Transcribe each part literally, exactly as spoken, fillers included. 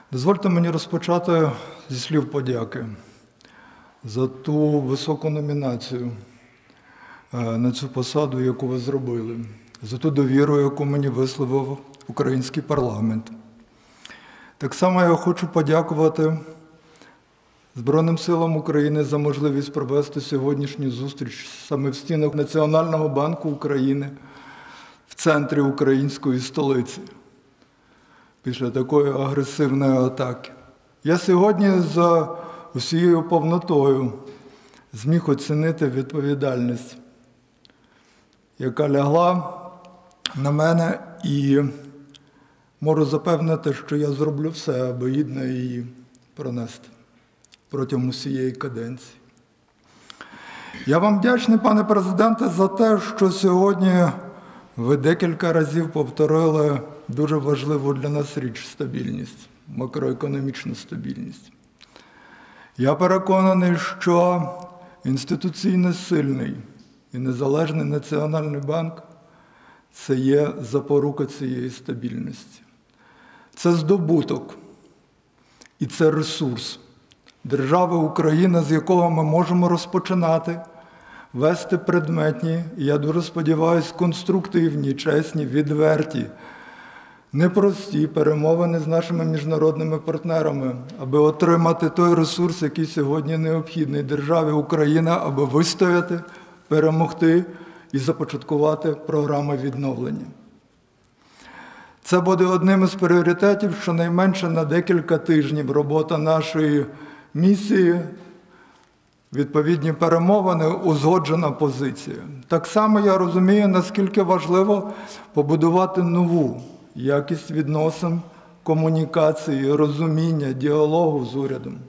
Дозвольте мені розпочати зі слів подяки за ту високу номінацію на цю посаду, яку ви зробили, за ту довіру, яку мені висловив український парламент. Так само я хочу подякувати Збройним силам України за можливість провести сьогоднішню зустріч саме в стінах Національного банку України в центрі української столиці після такої агресивної атаки. Я сьогодні за усією повнотою зміг оцінити відповідальність, яка лягла на мене, і можу запевнити, що я зроблю все, аби гідно її пронести протягом усієї каденції. Я вам вдячний, пане президенте, за те, що сьогодні ви декілька разів повторили дуже важливу для нас річ – стабільність, макроекономічну стабільність. Я переконаний, що інституційно сильний і незалежний Національний банк – це є запорука цієї стабільності. Це здобуток і це ресурс держави Україна, з якого ми можемо розпочинати вести предметні, і я дуже сподіваюся, конструктивні, чесні, відверті, непрості перемовини з нашими міжнародними партнерами, аби отримати той ресурс, який сьогодні необхідний державі Україна, аби вистояти, перемогти і започаткувати програму відновлення. Це буде одним із пріоритетів, щонайменше на декілька тижнів робота нашої місії, відповідні перемовини, узгоджена позиція. Так само я розумію, наскільки важливо побудувати нову якість відносин, комунікації, розуміння, діалогу з урядом.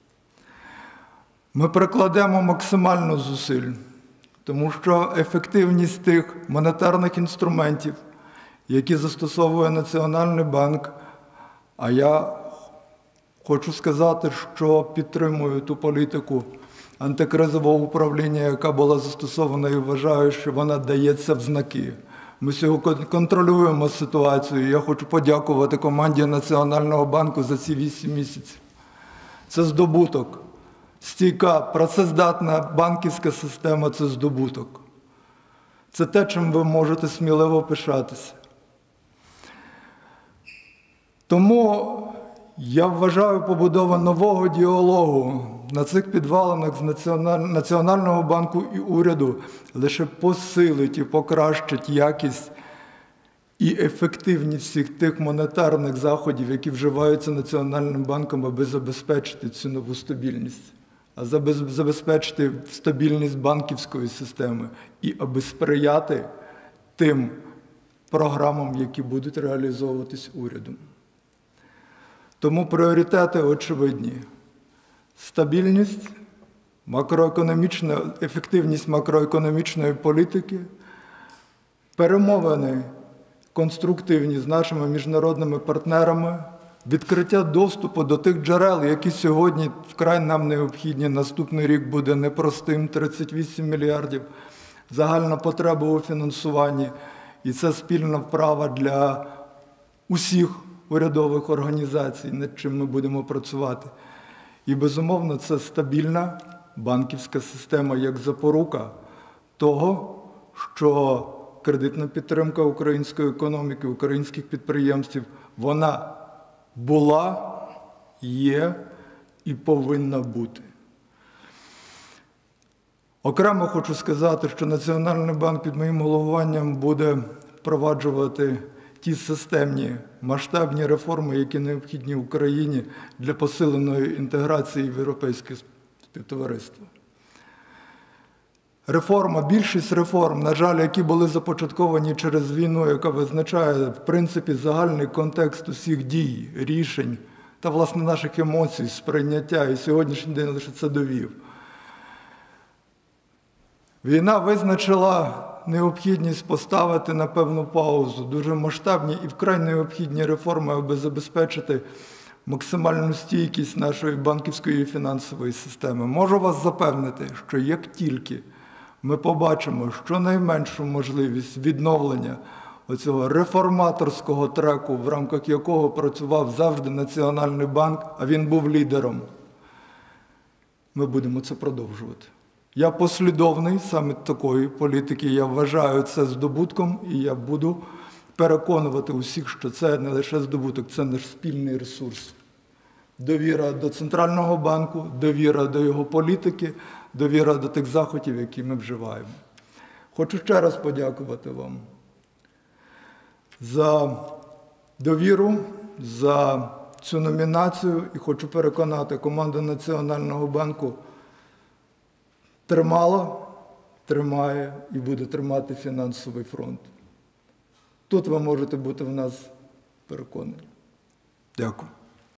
Ми прикладемо максимально зусиль, тому що ефективність тих монетарних інструментів, які застосовує Національний банк, а я хочу сказати, що підтримую ту політику антикризового управління, яка була застосована, і вважаю, що вона дається в знаки. Ми сьогодні контролюємо ситуацію. Я хочу подякувати команді Національного банку за ці вісім місяців. Це здобуток. Стійка, працездатна банківська система – це здобуток. Це те, чим ви можете сміливо пишатися. Тому я вважаю, побудова нового діалогу на цих підвалинах з Національного банку і уряду лише посилить і покращить якість і ефективність всіх тих монетарних заходів, які вживаються Національним банком, аби забезпечити цю нову стабільність, а забезпечити стабільність банківської системи і аби сприяти тим програмам, які будуть реалізовуватись урядом. Тому пріоритети очевидні. Стабільність, макроекономічна, ефективність макроекономічної політики, перемовини конструктивні з нашими міжнародними партнерами, відкриття доступу до тих джерел, які сьогодні вкрай нам необхідні. Наступний рік буде непростим, тридцять вісім мільярдів, загальна потреба у фінансуванні. І це спільна вправа для усіх урядових організацій, над чим ми будемо працювати. І, безумовно, це стабільна банківська система як запорука того, що кредитна підтримка української економіки, українських підприємців, вона була, є і повинна бути. Окремо хочу сказати, що Національний банк під моїм головуванням буде впроваджувати ті системні масштабні реформи, які необхідні Україні для посиленої інтеграції в європейське співтовариство. Реформа, більшість реформ, на жаль, які були започатковані через війну, яка визначає, в принципі, загальний контекст усіх дій, рішень та, власне, наших емоцій, сприйняття, і сьогоднішній день лише це довів. Війна визначила необхідність поставити на певну паузу дуже масштабні і вкрай необхідні реформи, аби забезпечити максимальну стійкість нашої банківської і фінансової системи. Можу вас запевнити, що як тільки ми побачимо щонайменшу можливість відновлення оцього реформаторського треку, в рамках якого працював завжди Національний банк, а він був лідером. Ми будемо це продовжувати. Я послідовний саме такої політики, я вважаю це здобутком, і я буду переконувати усіх, що це не лише здобуток, це наш спільний ресурс. Довіра до Центрального банку, довіра до його політики, довіра до тих заходів, які ми вживаємо. Хочу ще раз подякувати вам за довіру, за цю номінацію, і хочу переконати, команда Національного банку тримала, тримає і буде тримати фінансовий фронт. Тут ви можете бути в нас переконані. Дякую.